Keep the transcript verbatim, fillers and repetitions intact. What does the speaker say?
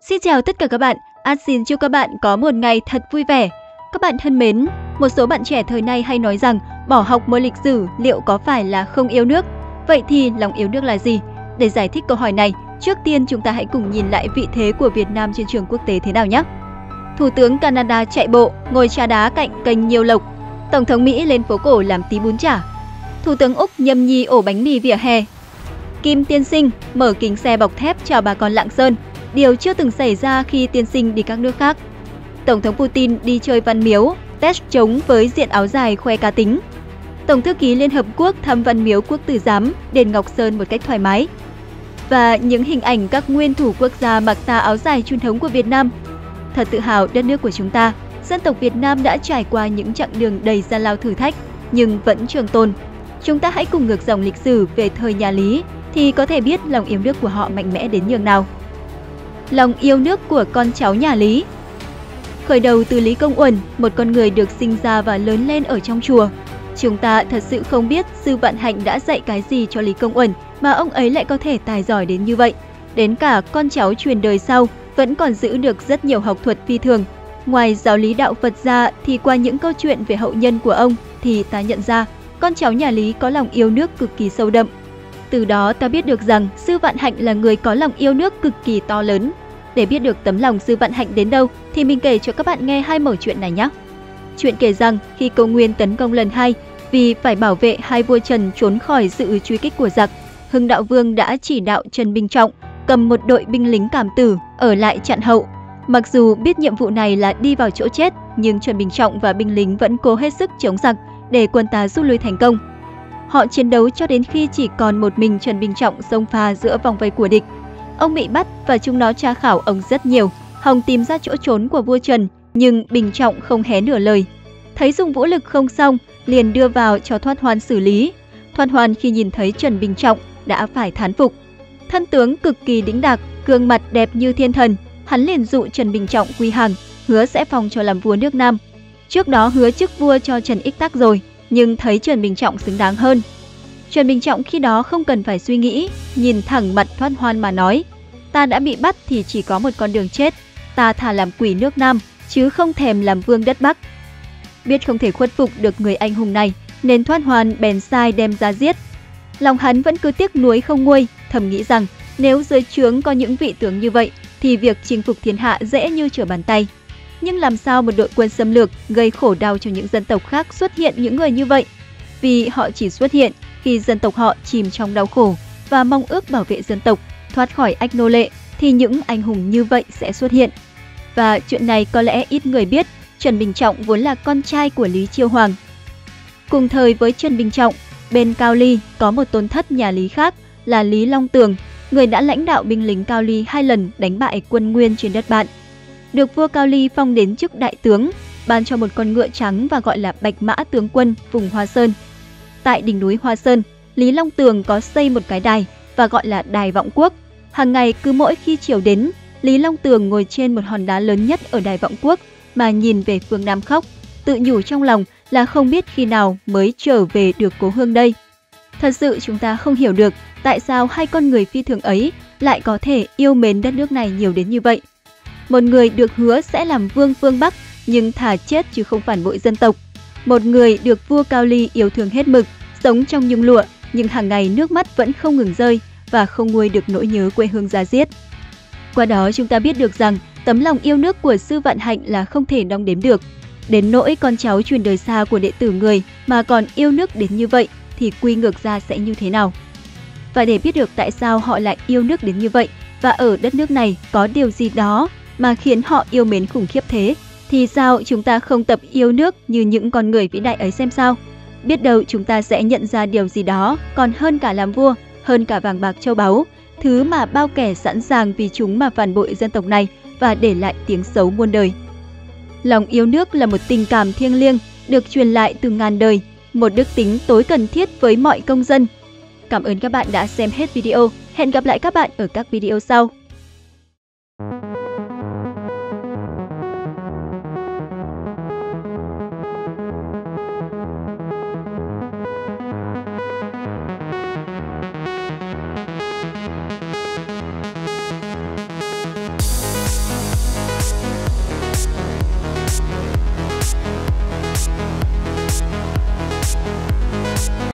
Xin chào tất cả các bạn, An xin chúc các bạn có một ngày thật vui vẻ. Các bạn thân mến, một số bạn trẻ thời nay hay nói rằng bỏ học môn lịch sử liệu có phải là không yêu nước? Vậy thì lòng yêu nước là gì? Để giải thích câu hỏi này, trước tiên chúng ta hãy cùng nhìn lại vị thế của Việt Nam trên trường quốc tế thế nào nhé. Thủ tướng Canada chạy bộ, ngồi trà đá cạnh kênh Nhiêu Lộc. Tổng thống Mỹ lên phố cổ làm tí bún chả. Thủ tướng Úc nhâm nhi ổ bánh mì vỉa hè. Kim tiên sinh mở kính xe bọc thép chào bà con Lạng Sơn, điều chưa từng xảy ra khi tiên sinh đi các nước khác. Tổng thống Putin đi chơi Văn Miếu, test trống với diện áo dài khoe cá tính. Tổng thư ký Liên Hợp Quốc thăm Văn Miếu Quốc Tử Giám, đền Ngọc Sơn một cách thoải mái. Và những hình ảnh các nguyên thủ quốc gia mặc tà áo dài truyền thống của Việt Nam. Thật tự hào đất nước của chúng ta, dân tộc Việt Nam đã trải qua những chặng đường đầy gian lao thử thách, nhưng vẫn trường tồn. Chúng ta hãy cùng ngược dòng lịch sử về thời nhà Lý, thì có thể biết lòng yêu nước của họ mạnh mẽ đến nhường nào. Lòng yêu nước của con cháu nhà Lý. Khởi đầu từ Lý Công Uẩn, một con người được sinh ra và lớn lên ở trong chùa. Chúng ta thật sự không biết Sư Vạn Hạnh đã dạy cái gì cho Lý Công Uẩn mà ông ấy lại có thể tài giỏi đến như vậy. Đến cả con cháu truyền đời sau vẫn còn giữ được rất nhiều học thuật phi thường. Ngoài giáo lý đạo Phật ra thì qua những câu chuyện về hậu nhân của ông thì ta nhận ra con cháu nhà Lý có lòng yêu nước cực kỳ sâu đậm. Từ đó ta biết được rằng Sư Vạn Hạnh là người có lòng yêu nước cực kỳ to lớn. Để biết được tấm lòng Sư Vạn Hạnh đến đâu thì mình kể cho các bạn nghe hai mẩu chuyện này nhé. Chuyện kể rằng khi Công Nguyên tấn công lần hai, vì phải bảo vệ hai vua Trần trốn khỏi sự truy kích của giặc, Hưng Đạo Vương đã chỉ đạo Trần Bình Trọng cầm một đội binh lính cảm tử ở lại chặn hậu. Mặc dù biết nhiệm vụ này là đi vào chỗ chết, nhưng Trần Bình Trọng và binh lính vẫn cố hết sức chống giặc để quân ta rút lui thành công. Họ chiến đấu cho đến khi chỉ còn một mình Trần Bình Trọng xông pha giữa vòng vây của địch. Ông bị bắt và chúng nó tra khảo ông rất nhiều, hòng tìm ra chỗ trốn của vua Trần, nhưng Bình Trọng không hé nửa lời. Thấy dùng vũ lực không xong, liền đưa vào cho Thoát Hoan xử lý. Thoát Hoan khi nhìn thấy Trần Bình Trọng đã phải thán phục. Thân tướng cực kỳ đĩnh đạc, gương mặt đẹp như thiên thần, hắn liền dụ Trần Bình Trọng quy hàng, hứa sẽ phong cho làm vua nước Nam. Trước đó hứa chức vua cho Trần Ích Tắc rồi, nhưng thấy Trần Bình Trọng xứng đáng hơn. Trần Bình Trọng khi đó không cần phải suy nghĩ, nhìn thẳng mặt Thoát Hoan mà nói: ta đã bị bắt thì chỉ có một con đường chết, ta thà làm quỷ nước Nam, chứ không thèm làm vương đất Bắc. Biết không thể khuất phục được người anh hùng này, nên Thoát Hoan bèn sai đem ra giết. Lòng hắn vẫn cứ tiếc nuối không nguôi, thầm nghĩ rằng nếu dưới trướng có những vị tướng như vậy, thì việc chinh phục thiên hạ dễ như trở bàn tay. Nhưng làm sao một đội quân xâm lược gây khổ đau cho những dân tộc khác xuất hiện những người như vậy? Vì họ chỉ xuất hiện khi dân tộc họ chìm trong đau khổ và mong ước bảo vệ dân tộc, thoát khỏi ách nô lệ, thì những anh hùng như vậy sẽ xuất hiện. Và chuyện này có lẽ ít người biết, Trần Bình Trọng vốn là con trai của Lý Chiêu Hoàng. Cùng thời với Trần Bình Trọng, bên Cao Ly có một tôn thất nhà Lý khác là Lý Long Tường, người đã lãnh đạo binh lính Cao Ly hai lần đánh bại quân Nguyên trên đất Bạn. Được vua Cao Ly phong đến chức đại tướng, ban cho một con ngựa trắng và gọi là Bạch Mã tướng quân vùng Hoa Sơn. Tại đỉnh núi Hoa Sơn, Lý Long Tường có xây một cái đài và gọi là Đài Vọng Quốc. Hàng ngày cứ mỗi khi chiều đến, Lý Long Tường ngồi trên một hòn đá lớn nhất ở Đài Vọng Quốc mà nhìn về phương Nam khóc, tự nhủ trong lòng là không biết khi nào mới trở về được cố hương đây. Thật sự chúng ta không hiểu được tại sao hai con người phi thường ấy lại có thể yêu mến đất nước này nhiều đến như vậy. Một người được hứa sẽ làm vương phương Bắc nhưng thà chết chứ không phản bội dân tộc. Một người được vua Cao Ly yêu thương hết mực, sống trong nhung lụa nhưng hàng ngày nước mắt vẫn không ngừng rơi và không nguôi được nỗi nhớ quê hương da diết. Qua đó chúng ta biết được rằng tấm lòng yêu nước của Sư Vạn Hạnh là không thể đong đếm được. Đến nỗi con cháu truyền đời xa của đệ tử người mà còn yêu nước đến như vậy thì quy ngược ra sẽ như thế nào? Và để biết được tại sao họ lại yêu nước đến như vậy và ở đất nước này có điều gì đó mà khiến họ yêu mến khủng khiếp thế, thì sao chúng ta không tập yêu nước như những con người vĩ đại ấy xem sao? Biết đâu chúng ta sẽ nhận ra điều gì đó còn hơn cả làm vua, hơn cả vàng bạc châu báu, thứ mà bao kẻ sẵn sàng vì chúng mà phản bội dân tộc này và để lại tiếng xấu muôn đời. Lòng yêu nước là một tình cảm thiêng liêng được truyền lại từ ngàn đời, một đức tính tối cần thiết với mọi công dân. Cảm ơn các bạn đã xem hết video. Hẹn gặp lại các bạn ở các video sau.